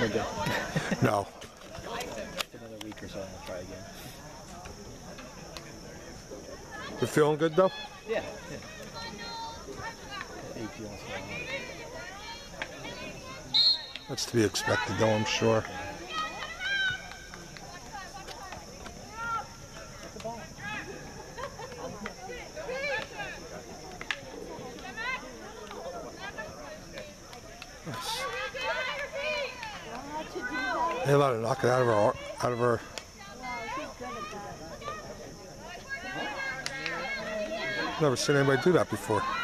No good. No. Another week or so and I'll try again. You feeling good though? Yeah. Ache feeling so hard. That's to be expected though, I'm sure. They allowed to knock it out of her. Never seen anybody do that before.